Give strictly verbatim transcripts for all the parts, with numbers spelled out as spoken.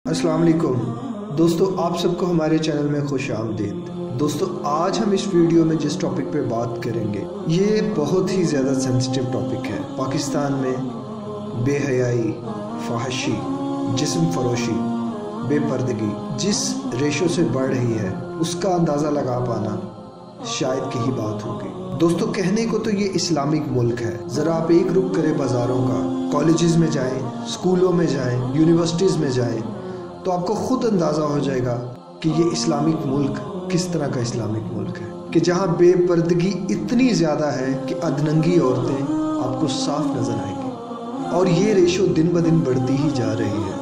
अस्सलाम वालेकुम दोस्तों, आप सबको हमारे चैनल में खुश आमदीद। दोस्तों, आज हम इस वीडियो में जिस टॉपिक पे बात करेंगे ये बहुत ही ज़्यादा सेंसिटिव टॉपिक है। पाकिस्तान में बेहयाई, फहशी, जिस्म फरोशी, बेपर्दगी जिस रेशो से बढ़ रही है उसका अंदाज़ा लगा पाना शायद की ही बात होगी। दोस्तों, कहने को तो ये इस्लामिक मुल्क है, ज़रा आप एक रुख करें बाज़ारों का, कॉलेजेस में जाएं, स्कूलों में जाएं, यूनिवर्सिटीज़ में जाएं, तो आपको खुद अंदाज़ा हो जाएगा कि ये इस्लामिक मुल्क किस तरह का इस्लामिक मुल्क है, कि जहाँ बेपर्दगी इतनी ज़्यादा है कि अधनंगी औरतें आपको साफ नज़र आएंगी और ये रेशो दिन ब दिन बढ़ती ही जा रही है।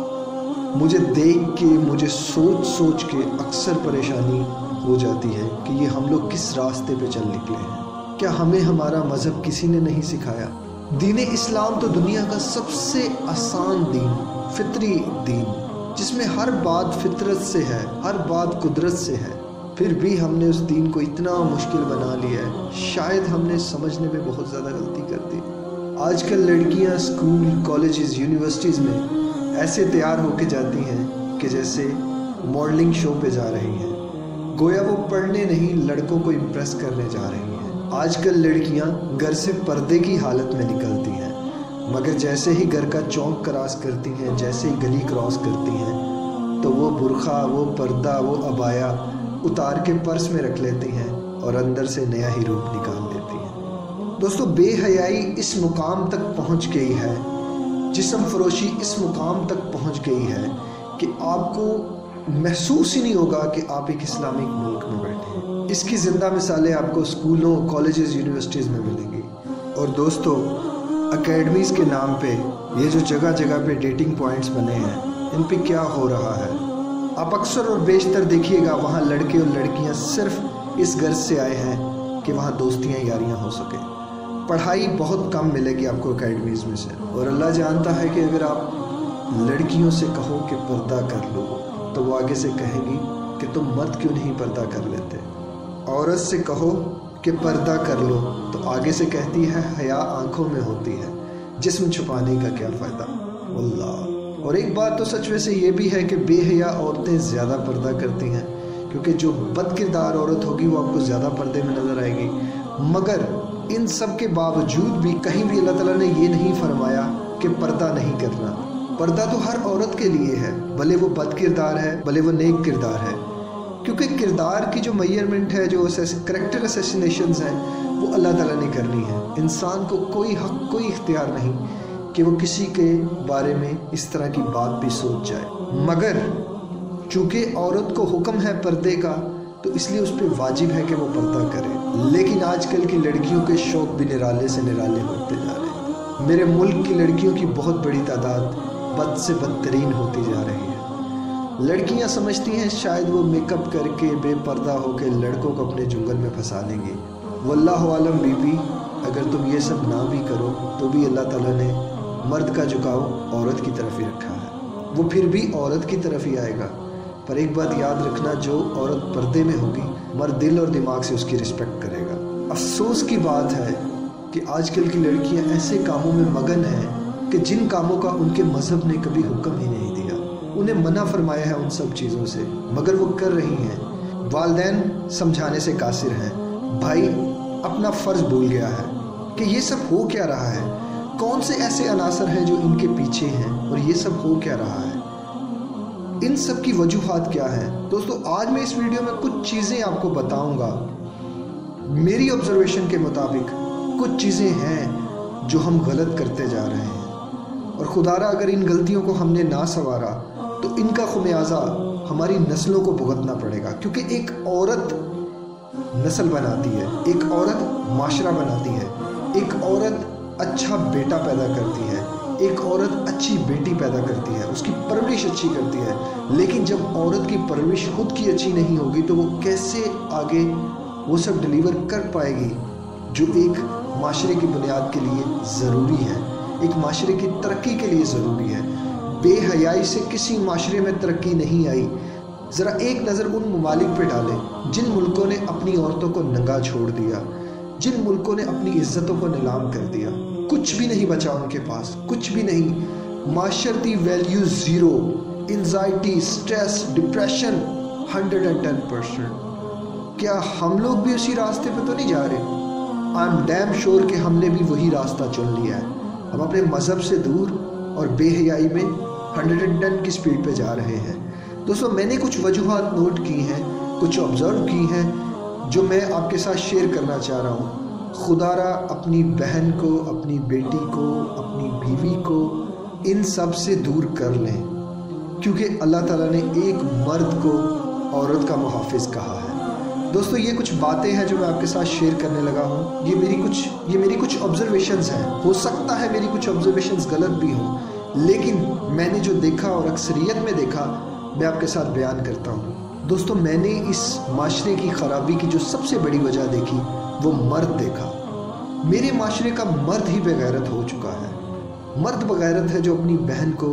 मुझे देख के, मुझे सोच सोच के अक्सर परेशानी हो जाती है कि ये हम लोग किस रास्ते पे चल निकले हैं। क्या हमें हमारा मज़हब किसी ने नहीं सिखाया? दीन इस्लाम तो दुनिया का सबसे आसान दीन, फितरी दीन, जिसमें हर बात फितरत से है, हर बात कुदरत से है, फिर भी हमने उस दीन को इतना मुश्किल बना लिया है। शायद हमने समझने में बहुत ज़्यादा गलती कर दी। आजकल लड़कियां स्कूल, कॉलेजेस, यूनिवर्सिटीज़ में ऐसे तैयार होके जाती हैं कि जैसे मॉडलिंग शो पे जा रही हैं, गोया वो पढ़ने नहीं लड़कों को इम्प्रेस करने जा रही हैं। आजकल लड़कियां घर से पर्दे की हालत में निकलती हैं, मगर जैसे ही घर का चौक क्रॉस करती हैं, जैसे ही गली क्रॉस करती हैं, तो वो बुरखा, वो पर्दा, वो अबाया उतार के पर्स में रख लेती हैं और अंदर से नया ही रूप निकाल लेती हैं। दोस्तों, बेहयाई इस मुकाम तक पहुंच गई है, जिस्म फरोशी इस मुकाम तक पहुंच गई है कि आपको महसूस ही नहीं होगा कि आप एक इस्लामिक मुल्क में बैठे हैं। इसकी ज़िंदा मिसालें आपको स्कूलों, कॉलेजेस, यूनिवर्सिटीज़ में मिलेंगी। और दोस्तों, एकेडमीज़ के नाम पे ये जो जगह जगह पे डेटिंग पॉइंट्स बने हैं, इन पे क्या हो रहा है आप अक्सर और बेशतर देखिएगा। वहाँ लड़के और लड़कियाँ सिर्फ इस गर्ज से आए हैं कि वहाँ दोस्तियाँ, यारियाँ हो सके। पढ़ाई बहुत कम मिलेगी आपको एकेडमीज़ में से, और अल्लाह जानता है कि अगर आप लड़कियों से कहो कि पर्दा कर लो तो वो आगे से कहेगी कि तुम मर्द क्यों नहीं पर्दा कर लेते। औरत से कहो कि पर्दा कर लो तो आगे से कहती है हया आंखों में होती है, जिस्म छुपाने का क्या फ़ायदा। वल्लाह। और एक बात तो सच वैसे ये भी है कि बेहया औरतें ज़्यादा पर्दा करती हैं, क्योंकि जो बदकिरदार औरत होगी वो आपको ज़्यादा पर्दे में नज़र आएगी। मगर इन सब के बावजूद भी कहीं भी अल्लाह ताला ने ये नहीं फरमाया कि पर्दा नहीं करना। पर्दा तो हर औरत के लिए है, भले वो बद किरदार है, भले वो नेक किरदार है, क्योंकि किरदार की जो मेजरमेंट है, जो करैक्टर असैसिनेशंस हैं, वो अल्लाह ताला ने करनी है। इंसान को कोई हक, कोई इख्तियार नहीं कि वो किसी के बारे में इस तरह की बात भी सोच जाए। मगर चूँकि औरत को हुक्म है पर्दे का, तो इसलिए उस पर वाजिब है कि वो पर्दा करे। लेकिन आजकल की लड़कियों के शौक़ भी निराले से निराले होते जा रहे हैं। मेरे मुल्क की लड़कियों की बहुत बड़ी तादाद बद से बदतरीन होती जा रही है। लड़कियां समझती हैं शायद वो मेकअप करके बेपर्दा होकर लड़कों को अपने जुंगल में फंसा लेंगी। वल्लाहु आलम बीबी, अगर तुम ये सब ना भी करो तो भी अल्लाह ताला ने मर्द का झुकाव औरत की तरफ ही रखा है, वो फिर भी औरत की तरफ ही आएगा। पर एक बात याद रखना, जो औरत पर्दे में होगी, मर्द दिल और दिमाग से उसकी रिस्पेक्ट करेगा। अफसोस की बात है कि आजकल की लड़कियां ऐसे कामों में मगन हैं कि जिन कामों का उनके मज़हब ने कभी हुक्म ही नहीं दिया। उन्हें मना फरमाया है उन सब चीज़ों से, मगर वो कर रही हैं। वालिदैन समझाने से कासिर हैं, भाई अपना फ़र्ज़ भूल गया है कि ये सब हो क्या रहा है, कौन से ऐसे अनासर हैं जो इनके पीछे हैं और ये सब हो क्या रहा है, इन सब की वजूहात क्या हैं। दोस्तों, आज मैं इस वीडियो में कुछ चीज़ें आपको बताऊँगा। मेरी ऑब्जर्वेशन के मुताबिक कुछ चीज़ें हैं जो हम गलत करते जा रहे हैं, और खुदारा अगर इन गलतियों को हमने ना संवारा तो इनका खुमियाजा हमारी नस्लों को भुगतना पड़ेगा। क्योंकि एक औरत नस्ल बनाती है, एक औरत माशरा बनाती है, एक औरत अच्छा बेटा पैदा करती है, एक औरत अच्छी बेटी पैदा करती है, उसकी परवरिश अच्छी करती है। लेकिन जब औरत की परवरिश खुद की अच्छी नहीं होगी तो वो कैसे आगे वो सब डिलीवर कर पाएगी जो एक माशरे की बुनियाद के लिए ज़रूरी है, एक माशरे की तरक्की के लिए ज़रूरी है। बेहयाई से किसी माशरे में तरक्की नहीं आई। ज़रा एक नज़र उन ममालिक पे डालें जिन मुल्कों ने अपनी औरतों को नंगा छोड़ दिया, जिन मुल्कों ने अपनी इज्जतों को नीलाम कर दिया, कुछ भी नहीं बचा उनके पास, कुछ भी नहीं। माशरती value zero, anxiety, stress, depression hundred and ten percent. क्या हम लोग भी उसी रास्ते पे तो नहीं जा रहे? आई एम डैम श्योर कि हमने भी वही रास्ता चुन लिया है। हम अपने मज़हब से दूर और बेहयाई में हंड्रेड एंड टेन की स्पीड पे जा रहे हैं। दोस्तों, मैंने कुछ वजूहात नोट की हैं, कुछ ऑब्ज़र्व की हैं, जो मैं आपके साथ शेयर करना चाह रहा हूँ। खुदारा अपनी बहन को, अपनी बेटी को, अपनी बीवी को इन सब से दूर कर लें, क्योंकि अल्लाह ताला ने एक मर्द को औरत का मुहाफिज कहा है। दोस्तों, ये कुछ बातें हैं जो मैं आपके साथ शेयर करने लगा हूँ। ये मेरी कुछ ये मेरी कुछ ऑब्जर्वेशंस हैं। हो सकता है मेरी कुछ ऑब्जर्वेशंस गलत भी हों, लेकिन मैंने जो देखा और अक्सरियत में देखा मैं आपके साथ बयान करता हूँ। दोस्तों, मैंने इस माशरे की ख़राबी की जो सबसे बड़ी वजह देखी वो मर्द देखा। मेरे माशरे का मर्द ही बेगैरत हो चुका है। मर्द बेगैरत है जो अपनी बहन को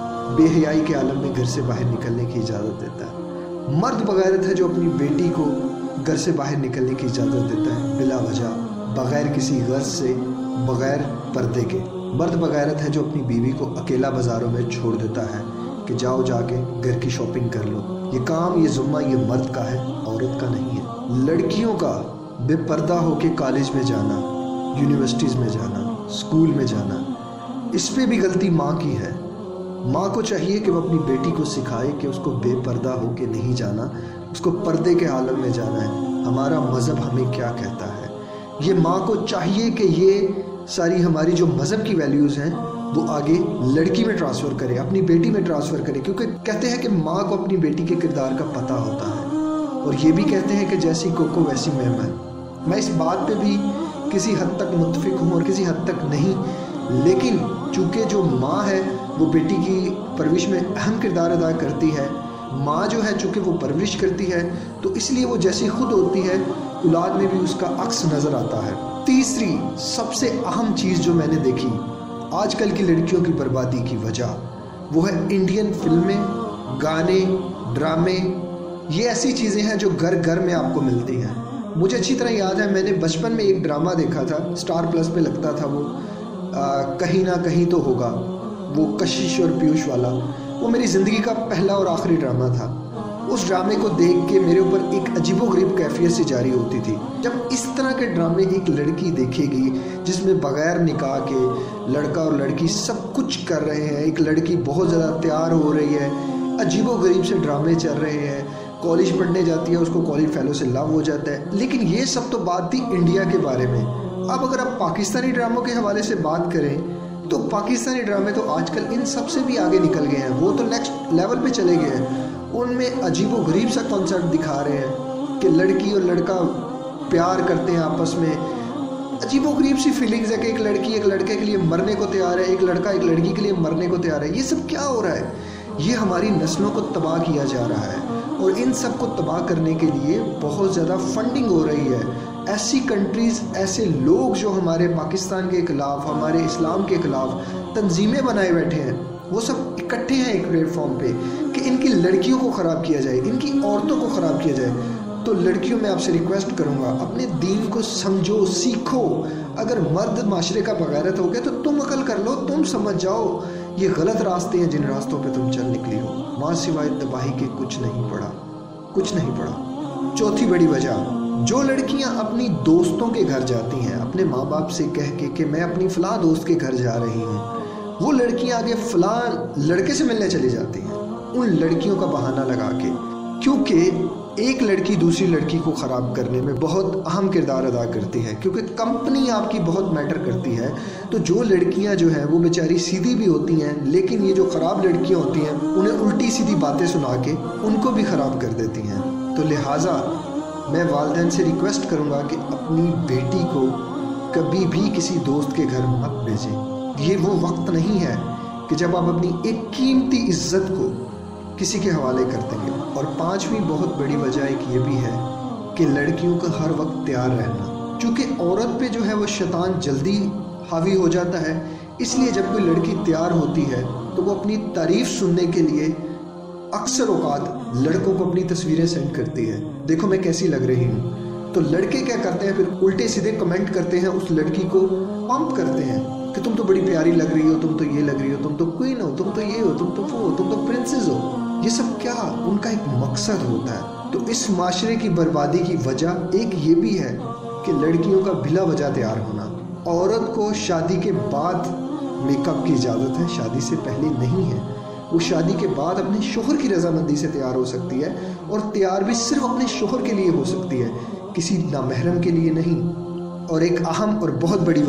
बेहयाई के आलम में घर से बाहर निकलने की इजाज़त देता है। मर्द बेगैरत है जो अपनी बेटी को घर से बाहर निकलने की इजाज़त देता है बिला वजह, बग़ैर किसी गर्ज से, बग़ैर पर्दे के। मर्द बेगैरत है जो अपनी बीवी को अकेला बाज़ारों में छोड़ देता है कि जाओ जाके घर की शॉपिंग कर लो। ये काम, ये ज़ुम्मा, ये मर्द का है, औरत का नहीं है। लड़कियों का बेपर्दा होके कॉलेज में जाना, यूनिवर्सिटीज़ में जाना, स्कूल में जाना, इस पे भी गलती माँ की है। माँ को चाहिए कि वो अपनी बेटी को सिखाए कि उसको बेपर्दा होके नहीं जाना, उसको पर्दे के आलम में जाना है। हमारा मज़हब हमें क्या कहता है, ये माँ को चाहिए कि ये सारी हमारी जो मज़हब की वैल्यूज़ हैं वो आगे लड़की में ट्रांसफ़र करे, अपनी बेटी में ट्रांसफ़र करे, क्योंकि कहते हैं कि माँ को अपनी बेटी के किरदार का पता होता है। और ये भी कहते हैं कि जैसी कोको वैसी मेहमान। मैं इस बात पे भी किसी हद तक मुत्तफिक हूँ और किसी हद तक नहीं, लेकिन चूँकि जो माँ है वो बेटी की परवरिश में अहम किरदार अदा करती है। माँ जो है चूँकि वो परवरिश करती है, तो इसलिए वो जैसी खुद होती है औलाद में भी उसका अक्स नज़र आता है। तीसरी सबसे अहम चीज़ जो मैंने देखी आजकल की लड़कियों की बर्बादी की वजह, वो है इंडियन फिल्में, गाने, ड्रामे। ये ऐसी चीज़ें हैं जो घर घर में आपको मिलती हैं। मुझे अच्छी तरह याद है, मैंने बचपन में एक ड्रामा देखा था, स्टार प्लस पे लगता था वो, आ, कहीं ना कहीं तो होगा, वो कशिश और पीयूष वाला। वो मेरी ज़िंदगी का पहला और आखिरी ड्रामा था। उस ड्रामे को देख के मेरे ऊपर एक अजीबोगरीब कैफियत से जारी होती थी। जब इस तरह के ड्रामे एक लड़की देखेगी जिसमें बग़ैर निकाह के लड़का और लड़की सब कुछ कर रहे हैं, एक लड़की बहुत ज़्यादा तैयार हो रही है, अजीबोगरीब से ड्रामे चल रहे हैं, कॉलेज पढ़ने जाती है, उसको कॉलेज फेलो से लव हो जाता है। लेकिन ये सब तो बात थी इंडिया के बारे में। अब अगर आप पाकिस्तानी ड्रामों के हवाले से बात करें तो पाकिस्तानी ड्रामे तो आजकल इन सब से भी आगे निकल गए हैं। वो तो नेक्स्ट लेवल पे चले गए हैं। उनमें अजीबोगरीब सा कॉन्सेप्ट दिखा रहे हैं कि लड़की और लड़का प्यार करते हैं आपस में। अजीबोगरीब सी फीलिंग्स है कि एक लड़की एक लड़के के लिए मरने को तैयार है, एक लड़का एक लड़की के लिए मरने को तैयार है। ये सब क्या हो रहा है? ये हमारी नस्लों को तबाह किया जा रहा है, और इन सब को तबाह करने के लिए बहुत ज़्यादा फंडिंग हो रही है। ऐसी कंट्रीज़, ऐसे लोग जो हमारे पाकिस्तान के खिलाफ, हमारे इस्लाम के खिलाफ तंजीमें बनाए बैठे हैं, वो सब इकट्ठे हैं एक प्लेटफॉर्म पे कि इनकी लड़कियों को ख़राब किया जाए, इनकी औरतों को ख़राब किया जाए। तो लड़कियों में आपसे रिक्वेस्ट करूँगा, अपने दीन को समझो, सीखो। अगर मर्द माशरे का बगैरत हो गया तो तुम अकल कर लो, तुम समझ जाओ ये गलत रास्ते हैं जिन रास्तों पे तुम चल निकली हो। माँ सिवाय तबाही के कुछ नहीं पड़ा, कुछ नहीं पड़ा। चौथी बड़ी वजह, जो लड़कियां अपनी दोस्तों के घर जाती हैं अपने माँ बाप से कह के कि मैं अपनी फ़लाँ दोस्त के घर जा रही हूँ, वो लड़कियां आगे फ़लाँ लड़के से मिलने चली जाती हैं उन लड़कियों का बहाना लगा के, क्योंकि एक लड़की दूसरी लड़की को ख़राब करने में बहुत अहम किरदार अदा करती है, क्योंकि कंपनी आपकी बहुत मैटर करती है। तो जो लड़कियां जो हैं वो बेचारी सीधी भी होती हैं, लेकिन ये जो ख़राब लड़कियां होती हैं उन्हें उल्टी सीधी बातें सुना के उनको भी ख़राब कर देती हैं। तो लिहाजा मैं वालिदैन से रिक्वेस्ट करूँगा कि अपनी बेटी को कभी भी किसी दोस्त के घर मत भेजें। ये वो वक्त नहीं है कि जब आप अपनी एक कीमती इज्जत को किसी के हवाले कर देंगे। और पांचवी बहुत बड़ी वजह एक ये भी है कि लड़कियों का हर वक्त तैयार रहना, क्योंकि औरत पे जो है वो शैतान जल्दी हावी हो जाता है, इसलिए जब कोई लड़की तैयार होती है तो वो अपनी तारीफ़ सुनने के लिए अक्सर औकात लड़कों को अपनी तस्वीरें सेंड करती है, देखो मैं कैसी लग रही हूँ। तो लड़के क्या करते हैं, फिर उल्टे सीधे कमेंट करते हैं, उस लड़की को पंप करते हैं, कि तुम तो बड़ी प्यारी लग रही हो, तुम तो ये लग रही हो, तुम तो क्वीन हो, तुम तो ये हो, तुम तो वो हो, तुम तो प्रिंसेस हो। ये सब क्या, उनका एक मकसद होता है। तो इस माशरे की बर्बादी की वजह एक ये भी है कि लड़कियों का बिला वजह तैयार होना। औरत को शादी के बाद मेकअप की इजाज़त है, शादी से पहले नहीं है। वो शादी के बाद अपने शोहर की रजामंदी से तैयार हो सकती है, और तैयार भी सिर्फ अपने शोहर के लिए हो सकती है, किसी नामहरम के लिए नहीं। और एक अहम और बहुत बड़ी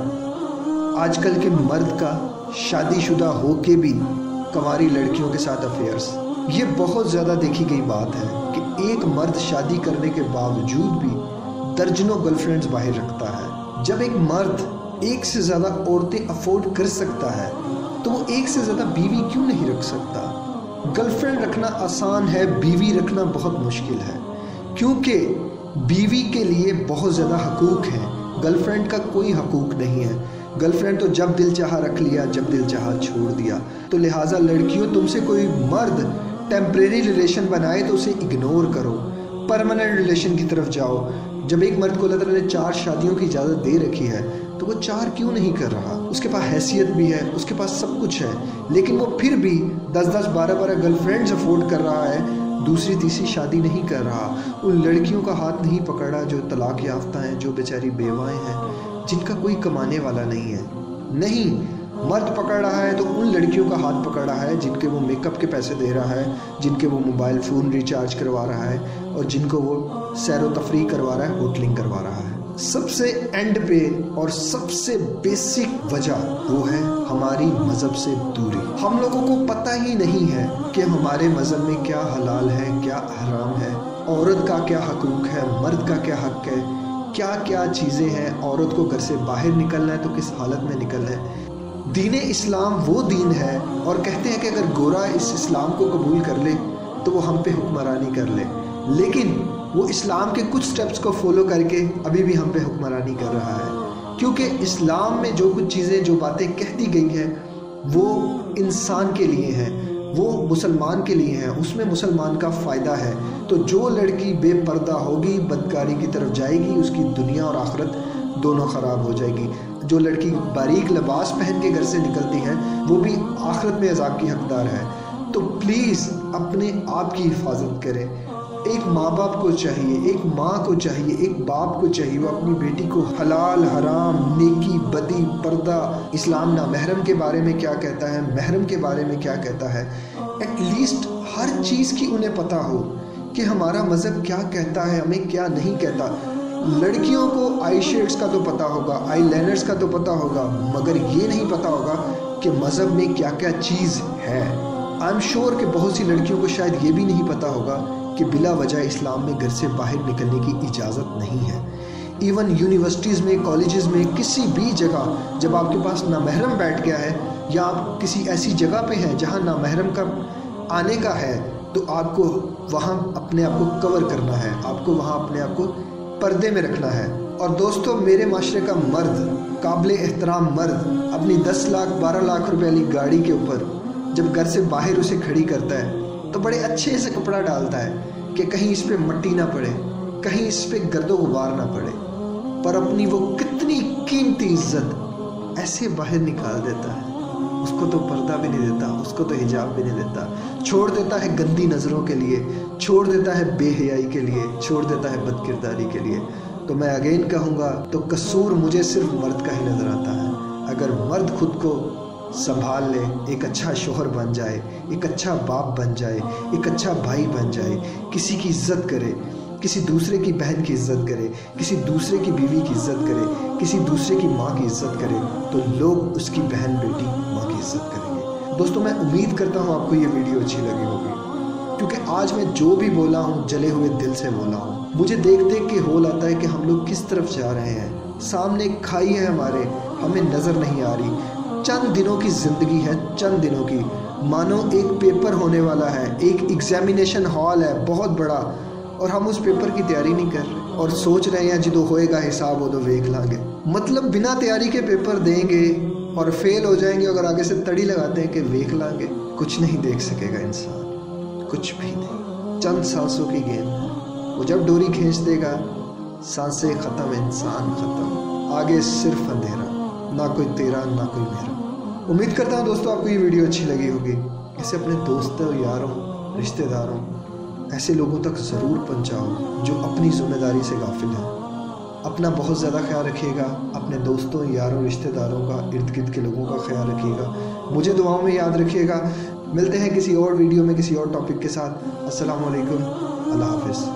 वजह आजकल के मर्द का शादीशुदा हो के भी कंवारी लड़कियों के साथ अफेयर्स। ये बहुत ज़्यादा देखी गई बात है कि एक मर्द शादी करने के बावजूद भी दर्जनों गर्लफ्रेंड्स बाहर रखता है। जब एक मर्द एक से ज़्यादा औरतें अफोर्ड कर सकता है तो वो एक से ज़्यादा बीवी क्यों नहीं रख सकता। गर्लफ्रेंड रखना आसान है, बीवी रखना बहुत मुश्किल है, क्योंकि बीवी के लिए बहुत ज़्यादा हकूक़ हैं, गर्लफ्रेंड का कोई हकूक़ नहीं है। गर्लफ्रेंड तो जब दिल चाहा रख लिया, जब दिल चाहा छोड़ दिया। तो लिहाजा लड़कियों, तुमसे कोई मर्द टेम्परेरी रिलेशन बनाए तो उसे इग्नोर करो, परमानेंट रिलेशन की तरफ जाओ। जब एक मर्द को अल्लाह ताला ने चार शादियों की इजाज़त दे रखी है तो वो चार क्यों नहीं कर रहा। उसके पास हैसियत भी है, उसके पास सब कुछ है, लेकिन वो फिर भी दस दस बारह बारह गर्लफ्रेंड्स अफोर्ड कर रहा है, दूसरी तीसरी शादी नहीं कर रहा। उन लड़कियों का हाथ नहीं पकड़ा जो तलाक याफ्ता हैं, जो बेचारी बेवाएँ हैं, जिनका कोई कमाने वाला नहीं है। नहीं, मर्द पकड़ रहा है तो उन लड़कियों का हाथ पकड़ रहा है जिनके वो मेकअप के पैसे दे रहा है, जिनके वो मोबाइल फ़ोन रिचार्ज करवा रहा है, और जिनको वो सैर व तफरीह करवा रहा है, होटलिंग करवा रहा है। सबसे एंड पे और सबसे बेसिक वजह वो है हमारी मज़हब से दूरी। हम लोगों को पता ही नहीं है कि हमारे मज़हब में क्या हलाल है, क्या हराम है, औरत का क्या हकूक़ है, मर्द का क्या हक़ है, क्या क्या चीज़ें हैं। औरत को घर से बाहर निकलना है तो किस हालत में निकलना है। दीन इस्लाम वो दीन है, और कहते हैं कि अगर गोरा इस इस्लाम को कबूल कर ले तो वो हम पे हुक्मरानी कर ले, लेकिन वो इस्लाम के कुछ स्टेप्स को फॉलो करके अभी भी हम पे हुक्मरानी कर रहा है। क्योंकि इस्लाम में जो कुछ चीज़ें, जो बातें कहती गई हैं वो इंसान के लिए हैं, वो मुसलमान के लिए हैं, उसमें मुसलमान का फ़ायदा है। तो जो लड़की बेपर्दा होगी, बदकारी की तरफ जाएगी, उसकी दुनिया और आखिरत दोनों ख़राब हो जाएगी। जो लड़की बारीक लिबास पहन के घर से निकलती है वो भी आखिरत में अज़ाब की हकदार है। तो प्लीज़ अपने आप की हिफाजत करें। एक माँ बाप को चाहिए, एक माँ को चाहिए, एक बाप को चाहिए, वो अपनी बेटी को हलाल हराम, नेकी बदी, पर्दा, इस्लाम ना महरम के बारे में क्या कहता है, महरम के बारे में क्या कहता है, एटलीस्ट हर चीज़ की उन्हें पता हो कि हमारा मज़हब क्या कहता है, हमें क्या नहीं कहता। लड़कियों को आई शेड्स का तो पता होगा, आई लाइनर्स का तो पता होगा, मगर ये नहीं पता होगा कि मज़हब में क्या क्या चीज़ है। आई एम श्योर कि बहुत सी लड़कियों को शायद ये भी नहीं पता होगा कि बिला वजह इस्लाम में घर से बाहर निकलने की इजाज़त नहीं है। इवन यूनिवर्सिटीज़ में, कॉलेजेस में, किसी भी जगह जब आपके पास नामहरम बैठ गया है, या आप किसी ऐसी जगह पे हैं जहाँ नामहरम का आने का है, तो आपको वहाँ अपने आप को कवर करना है, आपको वहाँ अपने आप को पर्दे में रखना है। और दोस्तों, मेरे माशरे का मर्द, काबिल एहतराम मर्द, अपनी दस लाख बारह लाख रुपए वाली गाड़ी के ऊपर जब घर से बाहर उसे खड़ी करता है तो बड़े अच्छे से कपड़ा डालता है कि कहीं इस पे मट्टी ना पड़े, कहीं इस पे गर्दो गुबार ना पड़े, पर अपनी वो कितनी कीमती इज्जत ऐसे बाहर निकाल देता है। उसको तो पर्दा भी नहीं देता, उसको तो हिजाब भी नहीं देता, छोड़ देता है गंदी नज़रों के लिए, छोड़ देता है बेहयाई के लिए, छोड़ देता है बदकिरदारी के लिए। तो मैं अगेन कहूँगा, तो कसूर मुझे सिर्फ मर्द का ही नज़र आता है। अगर मर्द खुद को संभाल ले, एक अच्छा शोहर बन जाए, एक अच्छा बाप बन जाए, एक अच्छा भाई बन जाए, किसी की इज्जत करे, किसी दूसरे की बहन की इज्जत करे, किसी दूसरे की बीवी की इज्जत करे, किसी दूसरे की माँ की इज्जत करे, तो लोग उसकी बहन बेटी माँ की इज्जत करेंगे। दोस्तों, मैं उम्मीद करता हूँ आपको ये वीडियो अच्छी लगी होगी, क्योंकि आज मैं जो भी बोला हूँ जले हुए दिल से बोला हूँ। मुझे देख देख के होल आता है कि हम लोग किस तरफ जा रहे हैं। सामने खाई है हमारे, हमें नज़र नहीं आ रही। चंद दिनों की ज़िंदगी है, चंद दिनों की, मानो एक पेपर होने वाला है, एक एग्जामिनेशन हॉल है बहुत बड़ा, और हम उस पेपर की तैयारी नहीं कर रहे और सोच रहे हैं जो होएगा हिसाब हो तो देख लांगे। मतलब बिना तैयारी के पेपर देंगे और फेल हो जाएंगे, अगर आगे से तड़ी लगाते हैं कि देख लांगे। कुछ नहीं देख सकेगा इंसान, कुछ भी नहीं। चंद सांसों की गेम है, वो जब डोरी खींच देगा सांसें ख़त्म, इंसान ख़त्म, आगे सिर्फ अंधेरा। ना कोई तेरा ना कोई मेरा। उम्मीद करता हूँ दोस्तों आपको ये वीडियो अच्छी लगी होगी। इसे अपने दोस्तों, यारों, रिश्तेदारों, ऐसे लोगों तक ज़रूर पहुँचाओ जो अपनी ज़िम्मेदारी से गाफिल हैं। अपना बहुत ज़्यादा ख्याल रखिएगा, अपने दोस्तों, यारों, रिश्तेदारों का, इर्द गिर्द के लोगों का ख्याल रखिएगा। मुझे दुआओं में याद रखिएगा। मिलते हैं किसी और वीडियो में किसी और टॉपिक के साथ। अस्सलाम वालेकुम, अल्लाह हाफ़िज़।